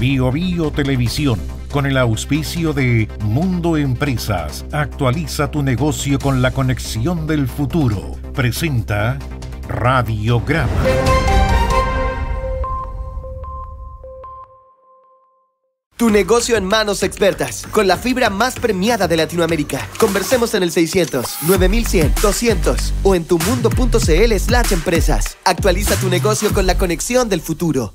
Bio Bio Televisión, con el auspicio de Mundo Empresas, actualiza tu negocio con la conexión del futuro. Presenta Radiograma. Tu negocio en manos expertas, con la fibra más premiada de Latinoamérica. Conversemos en el 600 9100 200 o en tumundo.cl/empresas. Actualiza tu negocio con la conexión del futuro.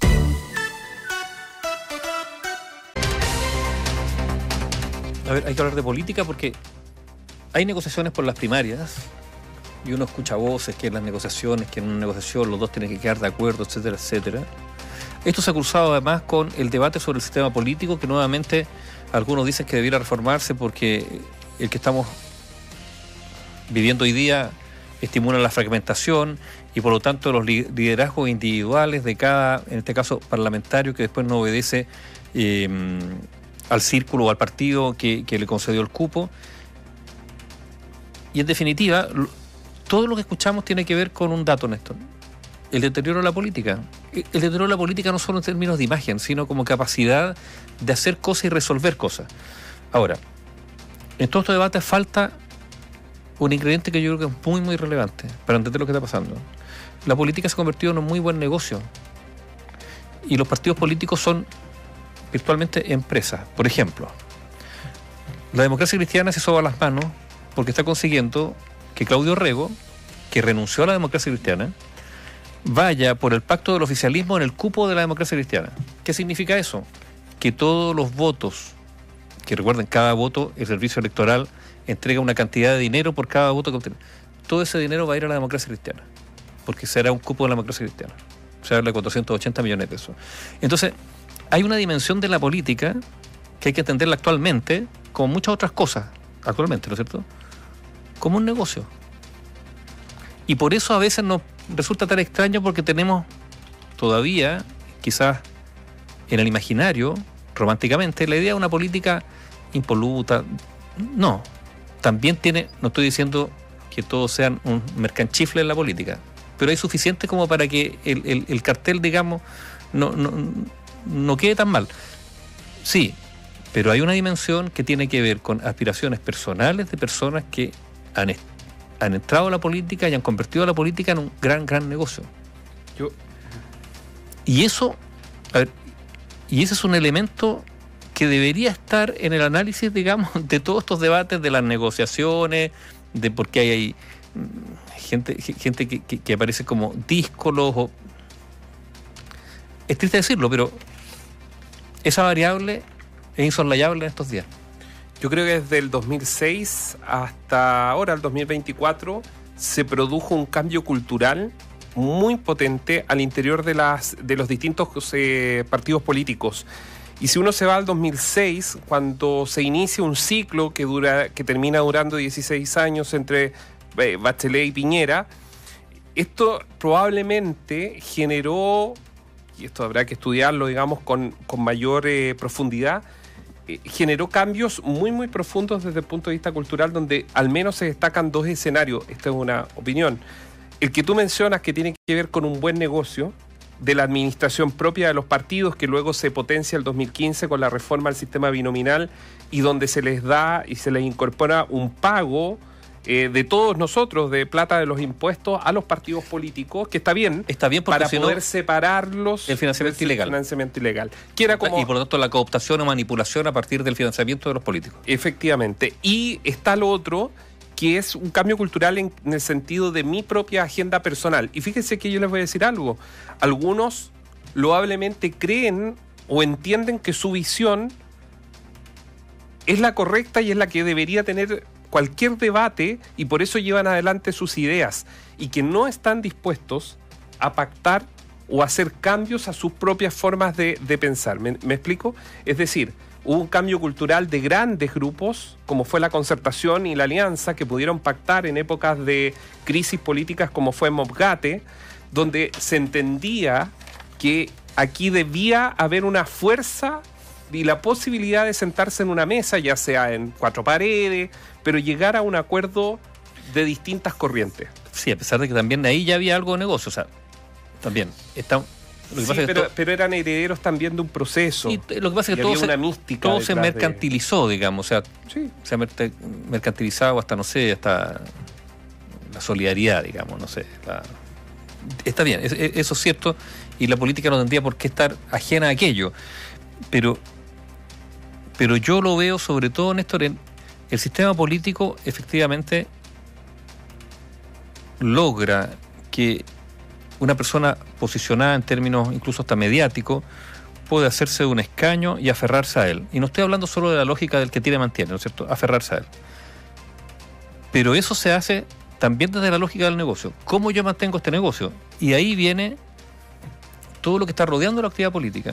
A ver, hay que hablar de política porque hay negociaciones por las primarias y uno escucha voces que en las negociaciones, que en una negociación los dos tienen que quedar de acuerdo, etcétera, etcétera. Esto se ha cruzado además con el debate sobre el sistema político, que nuevamente algunos dicen que debiera reformarse porque el que estamos viviendo hoy día estimula la fragmentación y por lo tanto los liderazgos individuales de cada, en este caso parlamentario, que después no obedece al círculo o al partido que le concedió el cupo. Y en definitiva, todo lo que escuchamos tiene que ver con un dato, Néstor: el deterioro de la política. El deterioro de la política no solo en términos de imagen, sino como capacidad de hacer cosas y resolver cosas. Ahora, en todos estos debates falta un ingrediente que yo creo que es muy, muy relevante para entender lo que está pasando. La política se ha convertido en un muy buen negocio y los partidos políticos son virtualmente empresas. Por ejemplo, la Democracia Cristiana se soba las manos porque está consiguiendo que Claudio Rego, que renunció a la Democracia Cristiana, vaya por el pacto del oficialismo en el cupo de la Democracia Cristiana. ¿Qué significa eso? Que todos los votos, que recuerden, cada voto, el servicio electoral entrega una cantidad de dinero por cada voto que obtiene. Todo ese dinero va a ir a la Democracia Cristiana, porque será un cupo de la Democracia Cristiana. Se habla de 480 millones de pesos. Entonces, hay una dimensión de la política que hay que entenderla actualmente, como muchas otras cosas, actualmente, ¿no es cierto?, como un negocio. Y por eso a veces nos resulta tan extraño, porque tenemos todavía, quizás en el imaginario, románticamente, la idea de una política impoluta. No, también tiene, no estoy diciendo que todos sean un mercanchifle en la política, pero hay suficiente como para que el cartel, digamos, no quede tan mal. Sí, pero hay una dimensión que tiene que ver con aspiraciones personales de personas que han entrado a la política y han convertido a la política en un gran negocio. Y eso, y ese es un elemento que debería estar en el análisis, digamos, de todos estos debates, de las negociaciones, de por qué hay gente que aparece como díscolos. Es triste decirlo, pero esa variable es insoslayable en estos días. Yo creo que desde el 2006 hasta ahora, el 2024, se produjo un cambio cultural muy potente al interior de los distintos partidos políticos. Y si uno se va al 2006, cuando se inicia un ciclo que termina durando 16 años entre Bachelet y Piñera, esto probablemente generó, y esto habrá que estudiarlo, digamos, con mayor profundidad, generó cambios muy, muy profundos desde el punto de vista cultural, donde al menos se destacan dos escenarios. Esta es una opinión. El que tú mencionas, que tiene que ver con un buen negocio de la administración propia de los partidos, que luego se potencia el 2015 con la reforma al sistema binominal, y donde se les da y se les incorpora un pago de todos nosotros, de plata de los impuestos, a los partidos políticos, que está bien porque para poder separarlos del financiamiento ilegal. Que era como, y por lo tanto la cooptación o manipulación a partir del financiamiento de los políticos. Efectivamente. Y está lo otro, que es un cambio cultural en el sentido de mi propia agenda personal. Y fíjense que yo les voy a decir algo. Algunos loablemente creen o entienden que su visión es la correcta y es la que debería tener cualquier debate, y por eso llevan adelante sus ideas, y que no están dispuestos a pactar o hacer cambios a sus propias formas de pensar. ¿Me explico? Es decir, hubo un cambio cultural de grandes grupos, como fue la Concertación y la Alianza, que pudieron pactar en épocas de crisis políticas como fue Mobgate, donde se entendía que aquí debía haber una fuerza y la posibilidad de sentarse en una mesa, ya sea en cuatro paredes, pero llegar a un acuerdo de distintas corrientes. Sí, a pesar de que también ahí ya había algo de negocio, o sea, también Lo que Sí, pasa es que pero eran herederos también de un proceso. y lo que pasa es que Y todo había una mística todo se detrás de- mercantilizó, digamos, o sea, Sí. se ha mercantilizado hasta, no sé, hasta la solidaridad, digamos, no sé. Está bien, eso es cierto, y la política no tendría por qué estar ajena a aquello. Pero yo lo veo sobre todo, Néstor, en el sistema político efectivamente logra que una persona posicionada en términos incluso hasta mediáticos puede hacerse de un escaño y aferrarse a él. Y no estoy hablando solo de la lógica del que tiene mantiene, ¿no es cierto? Aferrarse a él. Pero eso se hace también desde la lógica del negocio. ¿Cómo yo mantengo este negocio? Y ahí viene todo lo que está rodeando la actividad política.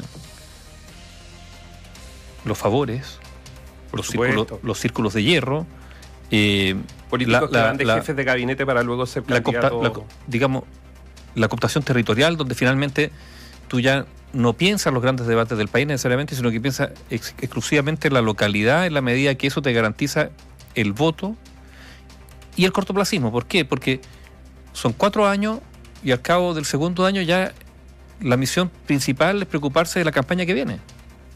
Los favores, los círculos de hierro, Políticos que van de jefes de gabinete para luego ser candidatos. La cooptación territorial, donde finalmente tú ya no piensas los grandes debates del país necesariamente, sino que piensas exclusivamente en la localidad, en la medida que eso te garantiza el voto y el cortoplacismo. ¿Por qué? Porque son 4 años y al cabo del segundo año ya la misión principal es preocuparse de la campaña que viene.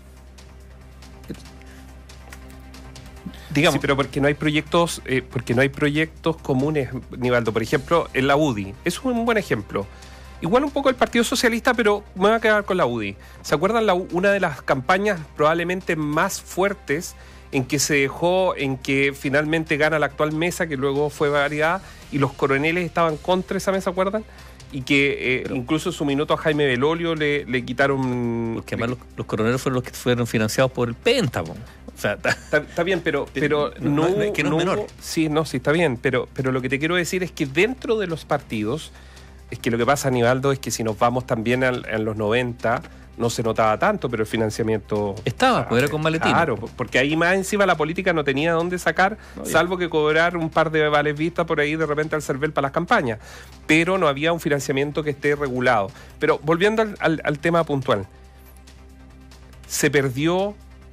Digamos, Sí, pero porque no hay proyectos comunes, Nivaldo. Por ejemplo, en la UDI. Es un buen ejemplo. Igual un poco el Partido Socialista, pero me voy a quedar con la UDI. ¿Se acuerdan una de las campañas probablemente más fuertes en que se dejó, en que finalmente gana la actual mesa, que luego fue variada, y los coroneles estaban contra esa mesa, ¿se acuerdan? Y que incluso en su minuto a Jaime Belolio le quitaron... Porque además los coroneles fueron los que fueron financiados por el Pentágono. O sea, Está bien, pero no es menor. Sí, está bien, pero lo que te quiero decir es que dentro de los partidos, es que lo que pasa, Nivaldo, es que si nos vamos también en los 90, no se notaba tanto, pero el financiamiento... Estaba, pues era con maletines. Claro, porque ahí más encima la política no tenía dónde sacar, salvo que cobrar un par de vales vistas por ahí de repente al CERVEL para las campañas. Pero no había un financiamiento que esté regulado. Pero volviendo al tema puntual, se perdió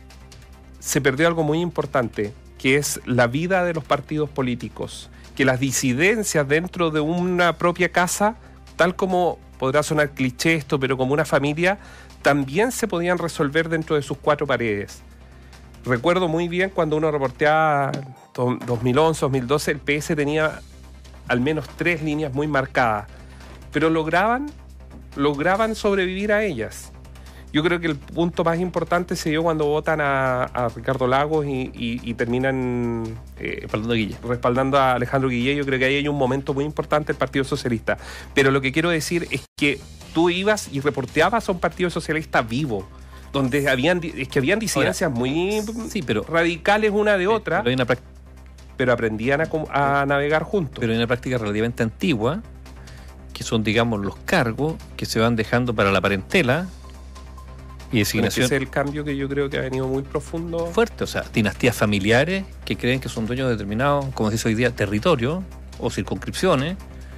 algo muy importante, que es la vida de los partidos políticos, que las disidencias dentro de una propia casa, tal como podrá sonar cliché esto, pero como una familia, también se podían resolver dentro de sus 4 paredes. Recuerdo muy bien cuando uno reporteaba 2011, 2012, el PS tenía al menos 3 líneas muy marcadas, pero lograban sobrevivir a ellas. Yo creo que el punto más importante se dio cuando votan a Ricardo Lagos y terminan respaldando a Alejandro Guillé. Yo creo que ahí hay un momento muy importante del Partido Socialista. Pero lo que quiero decir es que tú ibas y reporteabas a un Partido Socialista vivo, donde habían disidencias muy radicales una de otra, pero aprendían a navegar juntos. Pero hay una práctica relativamente antigua, que son, digamos, los cargos que se van dejando para la parentela y designación. Ese es el cambio que yo creo que ha venido muy profundo. Fuerte, o sea, dinastías familiares que creen que son dueños de determinados, como se dice hoy día, territorios o circunscripciones,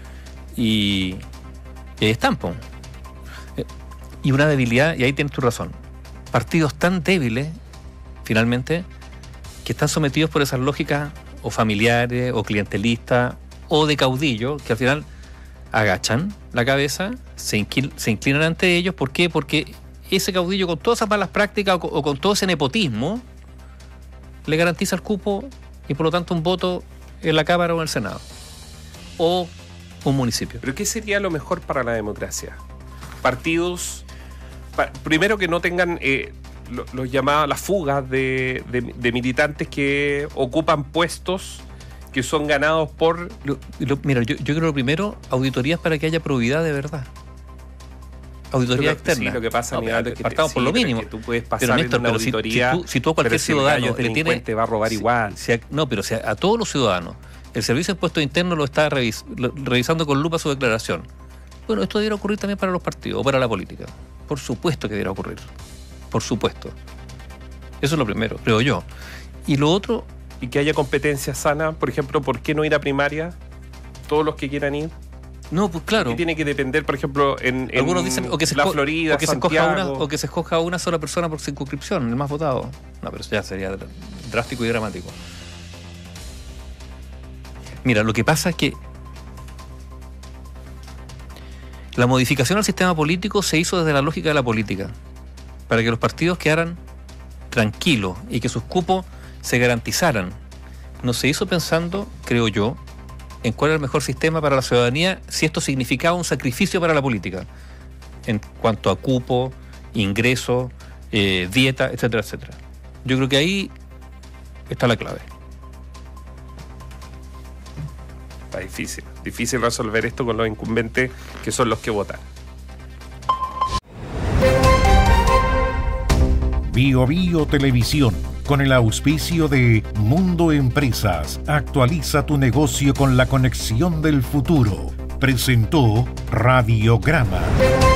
y ahí están, po. Y una debilidad, y ahí tienes tu razón, partidos tan débiles, finalmente, que están sometidos por esas lógicas o familiares, o clientelistas, o de caudillo, que al final agachan la cabeza, se inclinan ante ellos. ¿Por qué? Porque ese caudillo, con todas esas malas prácticas o con todo ese nepotismo, le garantiza el cupo y por lo tanto un voto en la Cámara o en el Senado o un municipio. ¿Pero qué sería lo mejor para la democracia? Partidos, primero, que no tengan los llamados, las fugas de militantes que ocupan puestos que son ganados por... Mira, yo creo lo primero, auditorías para que haya probidad de verdad. Auditoría externa. Sí, lo que pasa, es que partamos por lo mínimo. Que tú puedes pasar pero, Néstor, en una auditoría, si tú a cualquier ciudadano te va a robar igual. Pero si a todos los ciudadanos el Servicio de Impuestos Internos lo está revisando con lupa su declaración, bueno, esto debiera ocurrir también para los partidos o para la política. Por supuesto que debiera ocurrir. Por supuesto. Eso es lo primero, creo yo. Y lo otro... Y que haya competencia sana. Por ejemplo, ¿por qué no ir a primaria? Todos los que quieran ir. No, pues claro. Que tiene que depender, por ejemplo, en algunos dicen o que la Florida, o que se escoja una sola persona por circunscripción, el más votado. No, pero eso ya sería drástico y dramático. Mira, lo que pasa es que La modificación al sistema político se hizo desde la lógica de la política, para que los partidos quedaran tranquilos y que sus cupos se garantizaran. No se hizo pensando, creo yo, en cuál era el mejor sistema para la ciudadanía, si esto significaba un sacrificio para la política, en cuanto a cupo, ingreso, dieta, etcétera, etcétera. Yo creo que ahí está la clave. Está difícil resolver esto con los incumbentes que son los que votan. Bio Bio Televisión, con el auspicio de Mundo Empresas, actualiza tu negocio con la conexión del futuro. Presentó Radiograma.